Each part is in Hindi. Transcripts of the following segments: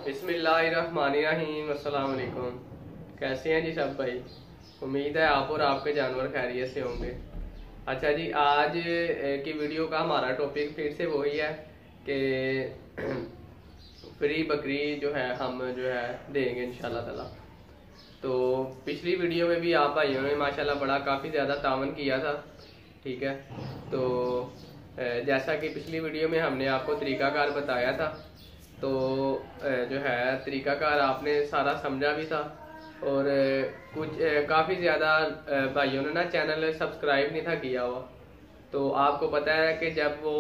बिस्मिल्लाहिर्रहमानिर्रहीम। अस्सलाम वालेकुम। कैसे हैं जी सब भाई? उम्मीद है आप और आपके जानवर खैरियत से होंगे। अच्छा जी, आज की वीडियो का हमारा टॉपिक फिर से वही है कि फ्री बकरी जो है हम जो है देंगे इंशाल्लाह ताला। तो पिछली वीडियो में भी आप भाइयों ने माशाल्लाह बड़ा काफ़ी ज़्यादा तावन किया था, ठीक है। तो जैसा कि पिछली वीडियो में हमने आपको तरीकाकार बताया था, तो जो है तरीकाकार आपने सारा समझा भी था। और कुछ काफ़ी ज़्यादा भाइयों ने ना चैनल सब्सक्राइब नहीं था किया हुआ। तो आपको पता है कि जब वो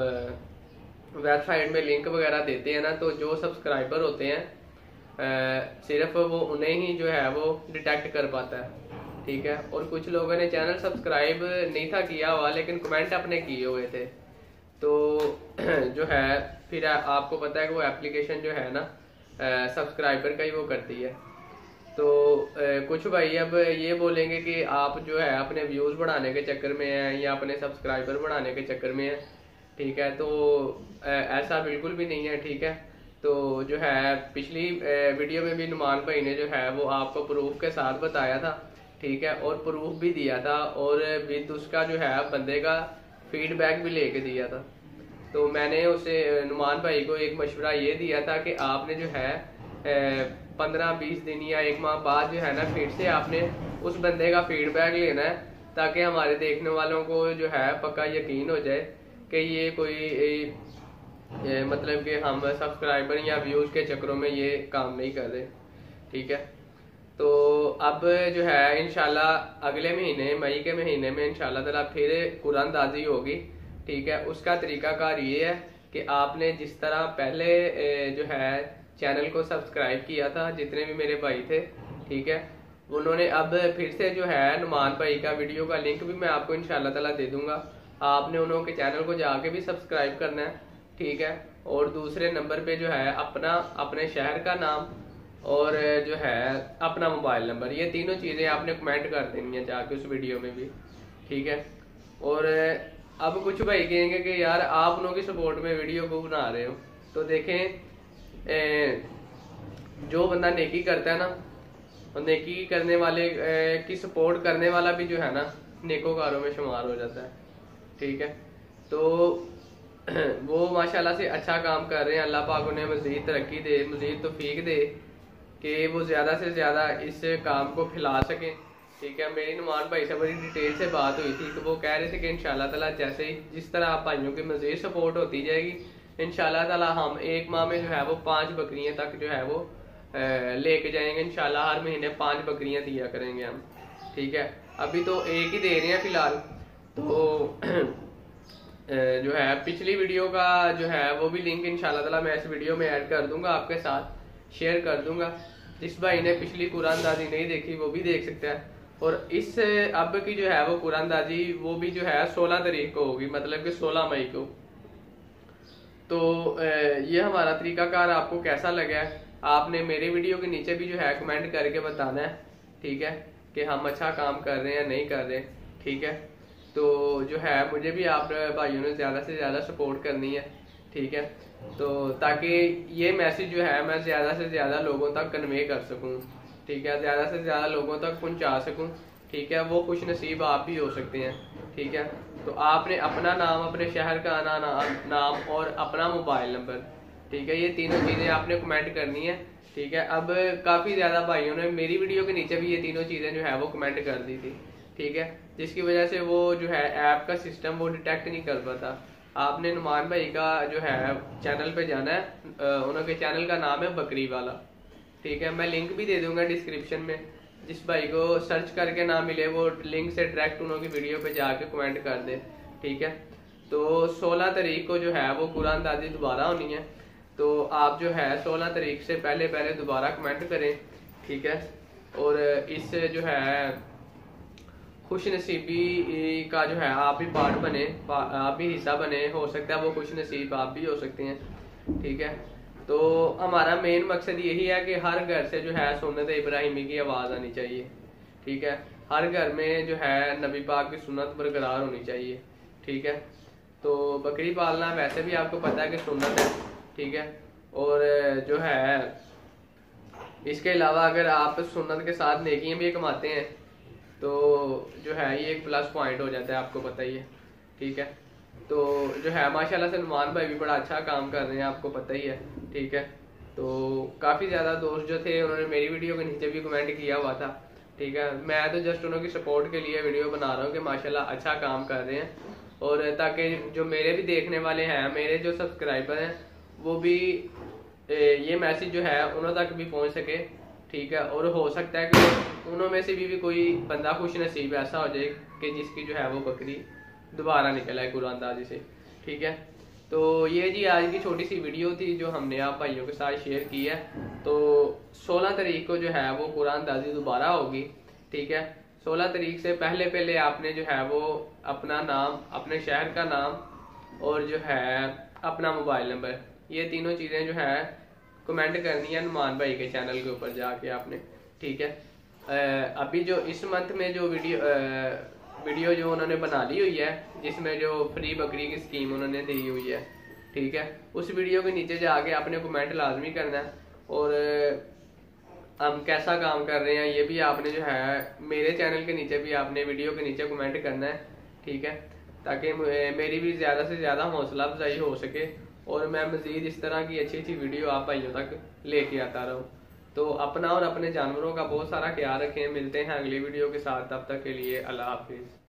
वेबसाइट में लिंक वगैरह देते हैं ना, तो जो सब्सक्राइबर होते हैं सिर्फ वो उन्हें ही जो है वो डिटेक्ट कर पाता है, ठीक है। और कुछ लोगों ने चैनल सब्सक्राइब नहीं था किया हुआ लेकिन कमेंट अपने किए हुए थे। तो जो है फिर आपको पता है कि वो एप्लीकेशन जो है ना सब्सक्राइबर का ही वो करती है। तो कुछ भाई अब ये बोलेंगे कि आप जो है अपने व्यूज़ बढ़ाने के चक्कर में हैं या अपने सब्सक्राइबर बढ़ाने के चक्कर में हैं, ठीक है। तो ऐसा बिल्कुल भी नहीं है, ठीक है। तो जो है पिछली वीडियो में भी नुमान भाई ने जो है वो आपको प्रूफ के साथ बताया था, ठीक है, और प्रूफ भी दिया था और विद उसका जो है बंदे का फीडबैक भी लेके दिया था। तो मैंने उसे नुमान भाई को एक मशवरा ये दिया था कि आपने जो है 15-20 दिन या एक माह बाद जो है ना फिर से आपने उस बंदे का फीडबैक लेना है, ताकि हमारे देखने वालों को जो है पक्का यकीन हो जाए कि ये कोई मतलब कि हम सब्सक्राइबर या व्यूज़ के चक्करों में ये काम नहीं कर रहे, ठीक है। तो अब जो है इंशाल्लाह अगले महीने मई के महीने में इंशाल्लाह ताला फिर कुरानदाजी होगी, ठीक है। उसका तरीकाकार ये है कि आपने जिस तरह पहले जो है चैनल को सब्सक्राइब किया था, जितने भी मेरे भाई थे, ठीक है, उन्होंने अब फिर से जो है नुमान भाई का वीडियो का लिंक भी मैं आपको इंशाल्लाह ताला दे दूंगा। आपने उन्हों के चैनल को जाके भी सब्सक्राइब करना है, ठीक है। और दूसरे नंबर पे जो है अपने शहर का नाम और जो है अपना मोबाइल नंबर, ये तीनों चीज़ें आपने कमेंट कर देनी है जाके उस वीडियो में भी, ठीक है। और अब कुछ भाई कहेंगे कि यार आप उन्हों की सपोर्ट में वीडियो को बना रहे हो। तो देखें, जो बंदा नेकी करता है ना, और नेकी करने वाले की सपोर्ट करने वाला भी जो है ना नेकोकारों में शुमार हो जाता है, ठीक है। तो वो माशाल्लाह से अच्छा काम कर रहे हैं। अल्लाह पाक उन्हें मज़ीद तरक्की दे, मज़ीद तौफीक दे कि वो ज़्यादा से ज़्यादा इस काम को फैला सकें, ठीक है। मेरी नुमान भाई से बड़ी डिटेल से बात हुई थी, तो वो कह रहे थे कि इंशाल्लाह ताला जैसे ही जिस तरह आप भाइयों की मज़ीद सपोर्ट होती जाएगी, इंशाल्लाह ताला हम एक माह में जो है वो 5 बकरियां तक जो है वो लेके जाएंगे इंशाल्लाह। हर महीने 5 बकरियां दिया करेंगे हम, ठीक है। अभी तो एक ही दे रहे हैं फिलहाल। तो जो है पिछली वीडियो का जो है वो भी लिंक इंशाल्लाह ताला मैं इस वीडियो में ऐड कर दूंगा, आपके साथ शेयर कर दूंगा। जिस भाई ने पिछली कुरानदाजी नहीं देखी वो भी देख सकता है। और इस अब की जो है वो कुरानदाजी वो भी जो है 16 तारीख को होगी, मतलब कि 16 मई को। तो ये हमारा तरीकाकार आपको कैसा लगा है, आपने मेरे वीडियो के नीचे भी जो है कमेंट करके बताना है, ठीक है, कि हम अच्छा काम कर रहे हैं या नहीं कर रहे, ठीक है। तो जो है मुझे भी आप भाइयों ने ज़्यादा से ज़्यादा सपोर्ट करनी है, ठीक है। तो ताकि ये मैसेज जो है मैं ज़्यादा से ज़्यादा लोगों तक कन्वे कर सकूं, ठीक है, ज़्यादा से ज़्यादा लोगों तक पहुंचा सकूं, ठीक है। वो खुश नसीब आप भी हो सकते हैं, ठीक है। तो आपने अपना नाम, अपने शहर का नाम और अपना मोबाइल नंबर, ठीक है, ये तीनों चीज़ें आपने कमेंट करनी है, ठीक है। अब काफ़ी ज़्यादा भाइयों ने मेरी वीडियो के नीचे भी ये तीनों चीज़ें जो है वो कमेंट कर दी थी, ठीक है, जिसकी वजह से वो जो है ऐप का सिस्टम वो डिटेक्ट नहीं कर पाता। आपने नुमान भाई का जो है चैनल पे जाना है, उनके चैनल का नाम है बकरी वाला, ठीक है। मैं लिंक भी दे दूंगा डिस्क्रिप्शन में। जिस भाई को सर्च करके ना मिले वो लिंक से डायरेक्ट उनकी वीडियो पे जाके कमेंट कर दे, ठीक है। तो 16 तारीख को जो है वो कुरानदाजी दोबारा होनी है। तो आप जो है 16 तारीख से पहले पहले दोबारा कमेंट करें, ठीक है। और इस जो है खुश नसीबी का जो है आप भी पार्ट बने, आप भी हिस्सा बने, हो सकता है वो खुश नसीब आप भी हो सकते हैं, ठीक है। तो हमारा मेन मकसद यही है कि हर घर से जो है सुन्नत इब्राहिमी की आवाज़ आनी चाहिए, ठीक है। हर घर में जो है नबी पाक की सुन्नत बरकरार होनी चाहिए, ठीक है। तो बकरी पालना वैसे भी आपको पता है कि सुन्नत है, ठीक है। और जो है इसके अलावा अगर आप सुन्नत के साथ नेकियां भी कमाते हैं तो जो है ये एक प्लस पॉइंट हो जाता है, आपको पता ही है। ठीक है, तो जो है माशाल्लाह से नुमान भाई भी बड़ा अच्छा काम कर रहे हैं, आपको पता ही है। ठीक है, तो काफ़ी ज़्यादा दोस्त जो थे उन्होंने मेरी वीडियो के नीचे भी कमेंट किया हुआ था। ठीक है, मैं तो जस्ट उन्होंने सपोर्ट के लिए वीडियो बना रहा हूँ कि माशाल्लाह अच्छा काम कर रहे हैं, और ताकि जो मेरे भी देखने वाले हैं, मेरे जो सब्सक्राइबर हैं, वो भी ये मैसेज जो है उन्हों तक भी पहुँच सके। ठीक है, और हो सकता है कि उन्हों में से भी कोई बंदा खुश नसीब ऐसा हो जाए कि जिसकी जो है वो बकरी दोबारा निकल आए कुरानदाजी से। ठीक है, तो ये जी आज की छोटी सी वीडियो थी जो हमने आप भाइयों के साथ शेयर की है। तो 16 तारीख को जो है वो कुरानदाजी दोबारा होगी। ठीक है, 16 तारीख से पहले पहले आपने जो है वो अपना नाम, अपने शहर का नाम और जो है अपना मोबाइल नंबर, ये तीनों चीज़ें जो है कमेंट करनी है नुमान भाई के चैनल के ऊपर जाके आपने। ठीक है, अभी जो इस मंथ में जो वीडियो जो उन्होंने बना ली हुई है, जिसमें जो फ्री बकरी की स्कीम उन्होंने दी हुई है, ठीक है, उस वीडियो के नीचे जाके आपने कमेंट लाजमी करना है, और हम कैसा काम कर रहे हैं ये भी आपने जो है मेरे चैनल के नीचे भी आपने वीडियो के नीचे कमेंट करना है। ठीक है, ताकि मेरी भी ज़्यादा से ज़्यादा हौसला अफजाई हो सके और मैं मज़ीद इस तरह की अच्छी अच्छी वीडियो आप भाइयों तक लेके आता रहूँ। तो अपना और अपने जानवरों का बहुत सारा ख्याल रखें। मिलते हैं अगली वीडियो के साथ, तब तक के लिए अल्लाह हाफिज़।